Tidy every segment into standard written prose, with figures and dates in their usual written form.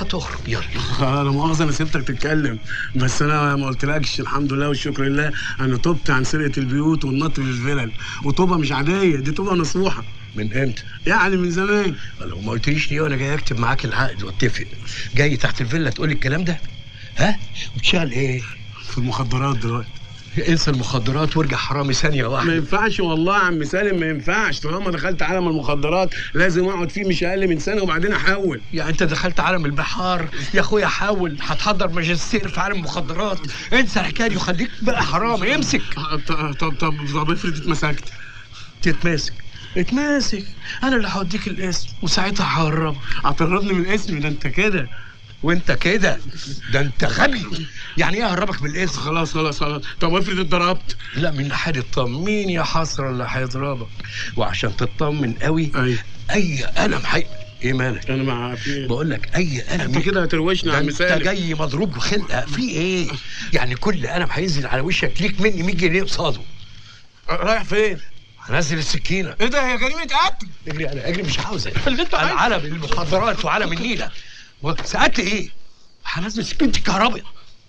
وتخرج. يلا. انا مؤاخذه انا سبتك تتكلم، بس انا ما قلتلكش الحمد لله والشكر لله انا تبت عن سرقه البيوت والنط في الفلل، وطوبه مش عاديه، دي طوبه نصوحه. من امتى؟ يعني من زمان. لو ما قلتليش ليه وانا جاي اكتب معاك العقد واتفق، جاي تحت الفيلا تقول لي الكلام ده؟ ها؟ وتشتغل ايه؟ في المخدرات دلوقتي. انسى المخدرات وارجع حرامي ثانيه واحده. ما ينفعش والله يا عم سالم، ما ينفعش. طالما دخلت عالم المخدرات لازم اقعد فيه مش اقل من سنه وبعدين احول. يعني انت دخلت عالم البحار يا اخويا، حاول. هتحضر ماجستير في عالم المخدرات؟ انسى الحكايه دي وخليك بقى حرامي. امسك. طب افرض اتمسكت؟ تتماسك؟ اتماسك. انا اللي هوديك الاسم وساعتها ههربك. هتهربني من الاسم؟ ده انت كده وانت كده، ده انت غبي. يعني ايه اهربك بالاسم؟ خلاص. طب افرض اتضربت؟ لا، من ناحيه تطمين يا حسره اللي هيضربك. وعشان تطمن قوي اي قلم ايه مالك؟ انا مع بقول لك اي قلم. انت كده هتروشنا يا عم سالم. انت جاي مضروب خلقه في ايه؟ يعني كل قلم هينزل على وشك ليك مني 100 جنيه قصاده. رايح فين؟ هنزل السكينه. ايه ده؟ هي جريمه قتل. اجري مش عاوزك. انا علم المخدرات وعلم النيله. سألت ايه؟ هنزل سكينه الكهرباء.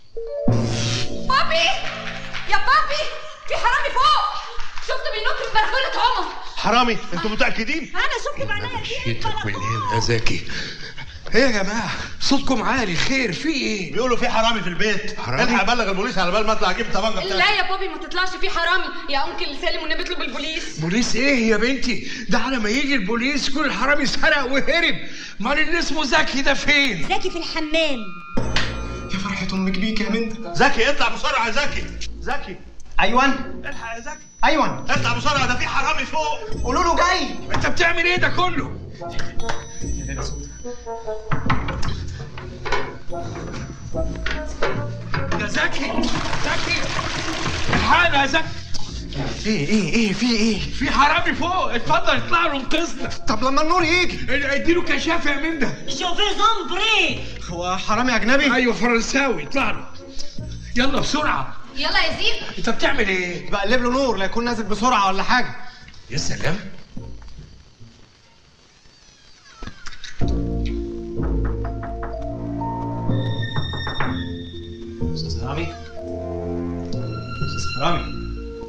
بابي يا بابي، في حرامي فوق، شفته بينط من بلكونه عمر. حرامي؟ انتوا متاكدين؟ انا شفت بعينيا شيتك منين يا زكي؟ ايه يا جماعه صوتكم عالي؟ خير في ايه؟ بيقولوا في حرامي في البيت. حرامي؟ الحق ابلغ البوليس على بال ما اطلع اجيب الطبنجه بتاعتي. لا يا بابي ما تطلعش في حرامي يا انكل سالم، والنبي اطلب البوليس. بوليس ايه يا بنتي؟ ده على ما يجي البوليس كل الحرامي سرق وهرب. امال اللي اسمه زكي ده فين؟ زكي في الحمام. يا فرحة امك بيك يا بنت. زكي اطلع بسرعه يا زكي. زكي. ايوان. الحق يا زكي. ايوان. اطلع بسرعه، ده في حرامي فوق. قولوا له جاي. انت بتعمل ايه ده كله؟ يا زكي الحقنا يا زكي. ايه في ايه؟ في حرامي فوق، اتفضل اطلع له انقذنا. طب لما النور يجي اديله كشاف يا من ده. شوفي زومبري. هو حرامي اجنبي؟ ايوه فرنساوي، اطلع له يلا بسرعه. يلا يا زيد. انت بتعمل ايه؟ بقلب له نور لا يكون نازل بسرعه ولا حاجه. يا سلام. استاذ رامي. استاذ رامي.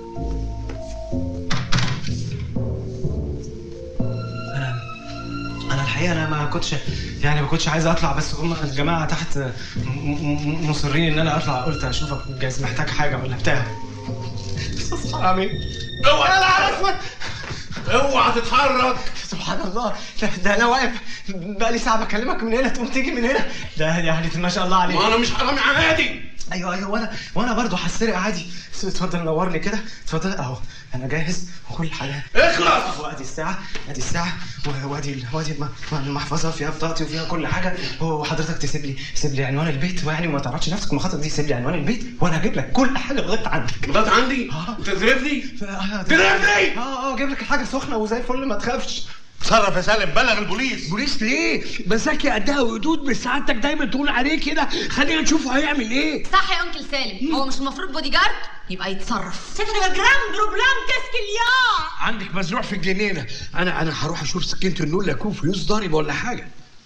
انا الحقيقه انا ما كنتش عايز اطلع، بس هم الجماعه تحت مصرين ان انا اطلع، قلت اشوفك جايز محتاج حاجه ولا بتاع. استاذ رامي. اوعى على اسود. اوعى تتحرك. سبحان الله، ده انا واقف بقالي ساعه بكلمك من هنا تقوم تيجي من هنا. ده يعني ما شاء الله عليك. وانا مش حرامي عادي. ايوه وانا برضه هسرق عادي. اتفضل نورني كده، اتفضل اهو انا جاهز وكل حاجه. اخلص. اهو ادي الساعه وادي المحفظه فيها بطاقتي وفيها كل حاجه. وحضرتك تسيب لي عنوان البيت، ويعني ما تعرضش نفسك المخاطره دي. سيب لي عنوان البيت وانا هجيب لك كل حاجه لغايه عندك. لغايه عندي؟ تضربني؟ تضربني؟ اجيب لك الحاجه سخنه وزي الفل ما تخافش. اتصرف يا سالم، بلغ البوليس. بوليس ليه؟ ما زكي قدها وقدود، بس سعادتك دايما تقول عليه كده. خلينا نشوفه هيعمل ايه. صح يا انكل سالم، هو مش المفروض بودي جارد؟ يبقى يتصرف. سيتنا جرام بروبلام كاسكليا. عندك مزروع في الجنينه. انا هروح اشوف سكينه النور لا يكون فلوس ضارب ولا حاجه.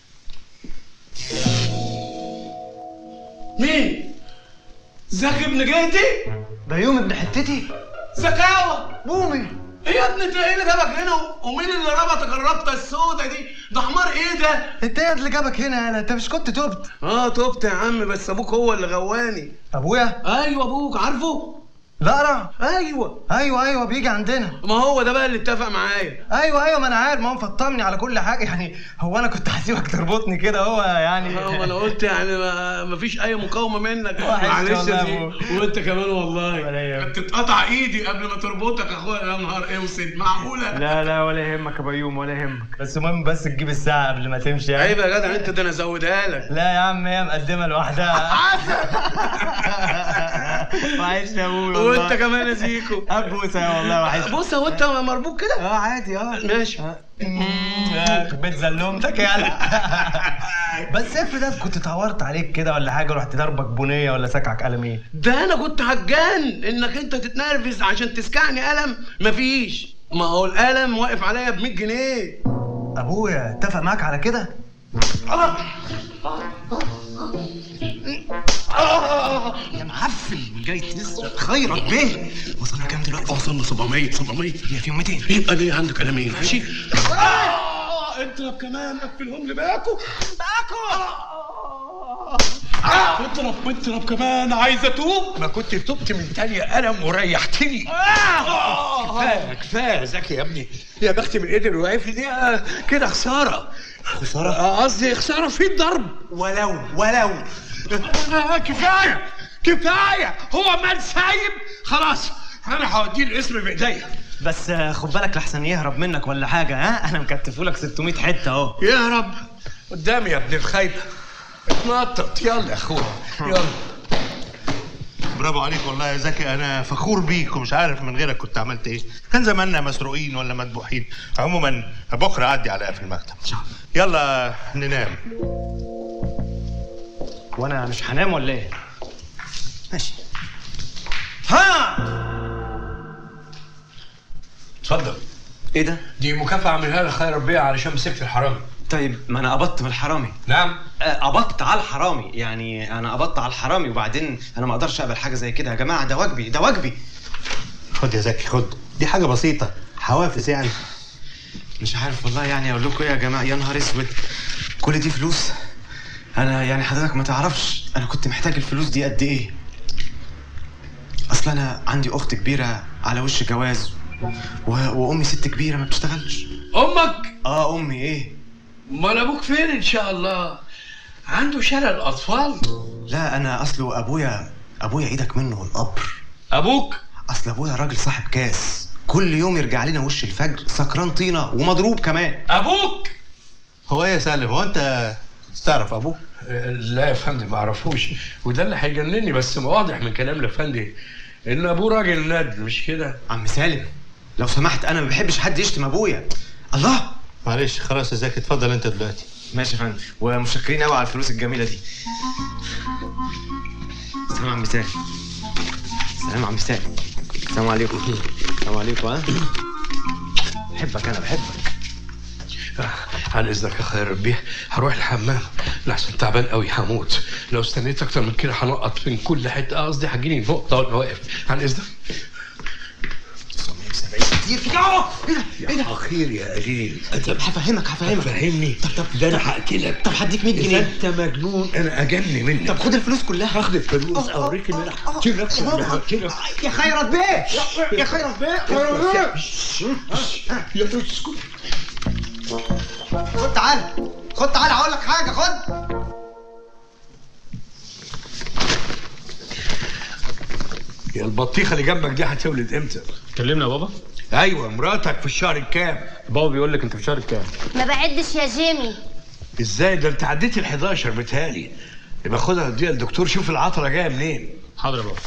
مين؟ زكي ابن جهتي؟ بيوم ابن حتتي؟ زكاوة بومي. ايه يا ابني انت ايه اللي جابك هنا؟ ومين اللي ربطك الربطه السودة دي؟ ده حمار ايه ده؟ انت ايه اللي جابك هنا؟ انا انت مش كنت تبت؟ تبت يا عم، بس ابوك هو اللي غواني. ابويا؟ ايوه ابوك، عارفه؟ لا ايوه بيجي عندنا. ما هو ده بقى اللي اتفق معايا. ايوه ما انا عارف، ما هو مفطمني على كل حاجه. يعني هو انا كنت هسيبك تربطني كده؟ هو يعني ما انا قلت يعني ما فيش اي مقاومه منك. معلش يا زين. وانت كمان والله كنت تقطع ايدي قبل ما تربطك يا اخويا. يا نهار اسود، معقوله؟ لا ولا يهمك يا بيوم ولا يهمك، بس المهم بس تجيب الساعه قبل ما تمشي يعني. عيب يا جدع انت، ده انا ازودها لك. لا يا عم هي مقدمه لوحدها. وحشني يا ابويا. وانت كمان يا زيكو. ابوسه والله وحشني. بص هو انت مربوط كده؟ عادي ماشي. بيت زلمتك يالا. بس افرض كنت اتعورت عليك كده ولا حاجه، رحت ضربك بنيه ولا سكعك قلم ايه؟ ده انا كنت هتجن انك انت تتنرفز عشان تسكعني قلم. مفيش، ما هو القلم واقف عليا ب 100 جنيه. ابويا اتفق معاك على كده؟ يا معفن جاي تسرق خيرك بيه. وصلنا كام دلوقتي؟ وصلنا 700 هي فيهم 200. يبقى ليه عندك قلمين؟ ماشي. اضرب كمان، قفلهم لي باكو. اضرب كمان، عايز اتوب. ما كنت تبت من تانية قلم وريحتني. كفايه زكي يا ابني. يا بختي من قدر وقف لي دي كده خساره. قصدي خساره في الضرب. ولو كفايه هو مال سايب. خلاص انا هوديه الاسم بايديا. بس خد بالك لحسن يهرب منك ولا حاجه. ها انا مكتفولك 600 حته اهو. يهرب قدامي يا ابن الخايبه. اتنطط يلا يا اخويا يلا. برافو عليك والله يا زكي، انا فخور بيك ومش عارف من غيرك كنت عملت ايه. كان زماننا مسروقين ولا مذبوحين. عموما بكره اعدي عليها في المكتب ان شاء الله. يلا ننام. وانا مش هنام ولا ايه؟ ماشي. ها اتفضل. ايه ده؟ دي مكافأة اعملها لك خير ربيع علشان مسكت الحرامي. طيب ما انا قبضت من الحرامي. نعم. قبضت على الحرامي، يعني انا قبضت على الحرامي وبعدين انا ما اقدرش اقبل حاجه زي كده يا جماعه. ده واجبي. خد يا زكي خد، دي حاجه بسيطه، حوافز يعني. مش عارف والله يعني اقول لكم ايه يا جماعه. يا نهار اسود، كل دي فلوس. انا يعني حضرتك ما تعرفش انا كنت محتاج الفلوس دي قد ايه. اصل انا عندي اخت كبيره على وش جواز وامي ست كبيره ما بتشتغلش. امك؟ امي. ايه؟ امال ابوك فين ان شاء الله؟ عنده شلل اطفال؟ لا انا اصله ابويا ايدك منه القبر. ابوك؟ اصل ابويا راجل صاحب كاس، كل يوم يرجع لنا وش الفجر سكران طينه ومضروب كمان. ابوك؟ هو ايه يا سالم، هو انت تعرف ابوك؟ لا يا فندم ما اعرفوش، وده اللي هيجنني. بس واضح من كلام الافندي ان ابوه راجل ند، مش كده؟ عم سالم لو سمحت، انا ما بحبش حد يشتم ابويا. الله. معلش خلاص يا زكي، اتفضل انت دلوقتي. ماشي يا فندم، ومشكرين قوي على الفلوس الجميله دي. سلام عم سالم. سلام عم سالم. السلام عليكم. السلام عليكم. ها بحبك، انا بحبك. عن اذنك يا خير ربيع، هروح الحمام لحسن تعبان قوي هموت. لو استنيت اكتر من كده هنقط من كل حته. قصدي هجيني نقطه وانا واقف. عن اذنك. 970 كتير كده. ايه ده؟ خير يا قليل. طب هفهمك. فهمني. طب ده انا هقتلك. طب هديك 100 جنيه. انت مجنون، انا اجن منك. طب خد الفلوس كلها. هاخد الفلوس اوريك ان انا هقتلك. يا خيرت بيه. يا خيرت بيه. يا اسكت. خد تعال هقول لك حاجه. خد. يا البطيخه اللي جنبك دي هتولد امتى؟ كلمنا يا بابا. ايوه مراتك في الشهر الكام؟ بابا بيقول لك انت في شهر الكام؟ ما بعدش يا جيمي. ازاي ده انت عديت ال11 بتهيألي. يبقى خدها اديها للدكتور شوف العطره جايه منين. حاضر يا بابا.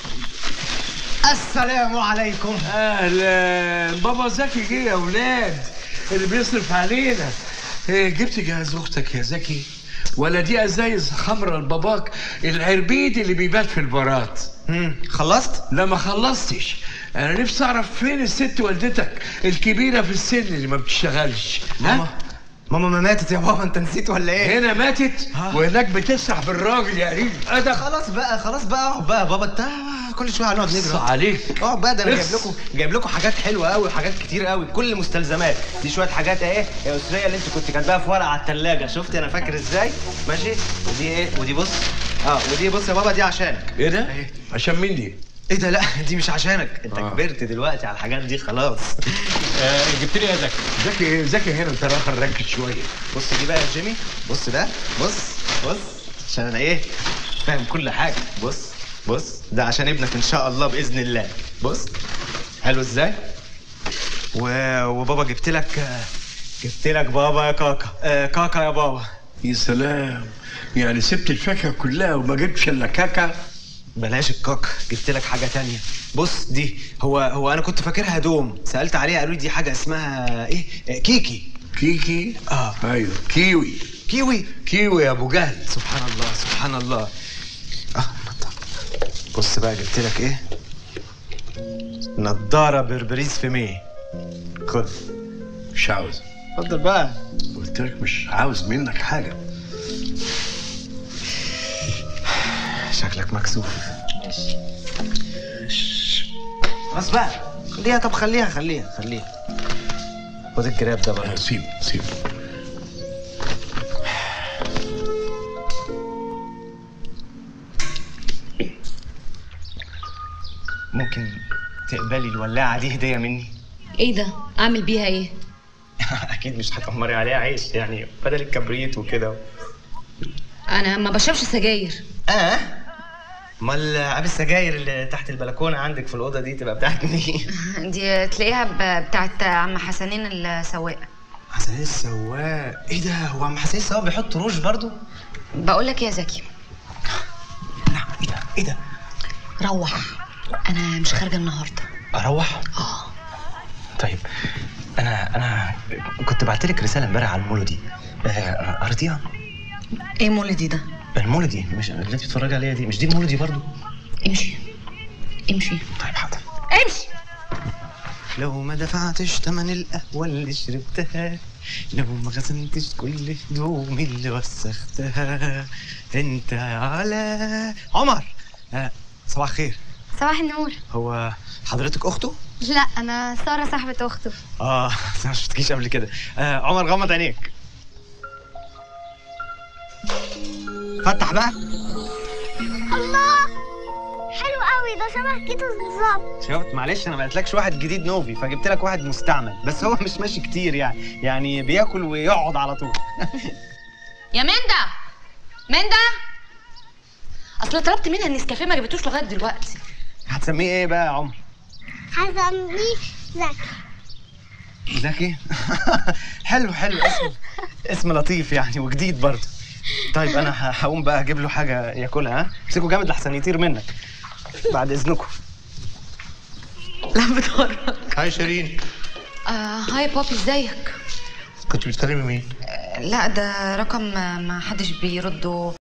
السلام عليكم. اهلا بابا زكي جه يا اولاد اللي بيصرف علينا. جبت جهاز اختك يا زكي ولا دي ازايز خمره لباباك العربيد اللي بيبات في البارات؟ خلصت؟ لا ما خلصتش. انا نفسي اعرف فين الست والدتك الكبيره في السن اللي ما بتشتغلش. ماما ما ماتت يا بابا، انت نسيت ولا ايه؟ هنا ماتت وهناك بتسرح بالراجل يا قريب ادب. خلاص بقى اقعد بقى يا بابا. انت كل شويه هنقعد نجري. صح عليك. اقعد بقى، ده انا جايب لكم حاجات حلوه قوي وحاجات كتير قوي، كل المستلزمات دي. شويه حاجات اهي يا اسريه اللي انت كنت كاتباها في ورقه على الثلاجه. شفتي انا فاكر ازاي؟ ماشي. ودي ايه؟ ودي بص. ودي بص يا بابا، دي عشانك. ايه ده؟ عشان مين دي؟ ايه ده؟ لا دي مش عشانك، انت كبرت دلوقتي على الحاجات دي خلاص. جبت لي يا زكي. زكي ايه؟ زكي هنا انت راخر ركز شويه. بص دي بقى يا جيمي. بص ده. بص عشان انا ايه فاهم كل حاجه. بص ده عشان ابنك ان شاء الله باذن الله. بص حلو ازاي. وبابا جبت لك بابا يا كاكا يا بابا. يا سلام، يعني سبت الفاكهه كلها وما جبتش الا كاكا؟ بلاش الكاكا، جبت لك حاجه تانية. بص دي هو انا كنت فاكرها دوم، سالت عليها قالوا لي دي حاجه اسمها ايه؟ كيكي. ايوه كيوي يا ابو جهل. سبحان الله. بص بقى جبت لك ايه؟ نضاره بربريز في 100. خد. مش عاوز. اتفضل بقى. قلت لك مش عاوز منك حاجه. شكلك مكسوف. خلاص بقى خليها. طب خليها خد الجراب ده بقى. سيبه. ممكن تقبلي الولاعة دي هدية مني؟ ايه ده؟ اعمل بيها ايه؟ أكيد مش هتحمري عليها عيش يعني، بدل الكبريت وكده. انا ما بشربش سجاير. امال عاب السجاير اللي تحت البلكونه عندك في الاوضه دي تبقى بتاعت مين؟ دي تلاقيها بتاعت عم حسنين السواق. حسنين السواق؟ ايه ده؟ هو عم حسنين السواق بيحط روج برضو؟ بقول لك يا زكي. لا ايه ده؟ روح، انا مش خارجه النهارده. اروح؟ طيب انا كنت بعتلك رساله امبارح على المولودي، قريتيها؟ ايه مولدي ده؟ المولودي مش اللي انت بتتفرجي عليها دي، مش دي المولودي برضو؟ امشي. طيب حاضر. امشي. لو ما دفعتش تمن القهوة اللي شربتها، لو ما غسلتش كل هدومي اللي وسختها، انت على عمر. صباح الخير. صباح النور. هو حضرتك اخته؟ لا انا ساره صاحبه اخته. بس ما شفتكيش قبل كده. عمر غمض عينيك. فتح بقى. الله حلو قوي ده، شبه كيتو بالظبط. شفت؟ معلش انا ما قلتلكش واحد جديد نوفي، فجبت لك واحد مستعمل، بس هو مش ماشي كتير يعني بياكل ويقعد على طول. يا مندا اصل طلبت منها النسكافيه ما جابتوش لغايه دلوقتي. هتسميه ايه بقى يا عمر؟ هسميه زكي. حلو اسم لطيف يعني وجديد برضه. طيب انا هقوم بقى اجيب له حاجه ياكلها. امسكوا جامد لحسن يطير منك بعد اذنكم. لا بتهرج. هاي شيرين. هاي بابي، ازيك؟ كنت بتكلمي مين؟ لا ده رقم ما حدش بيرده.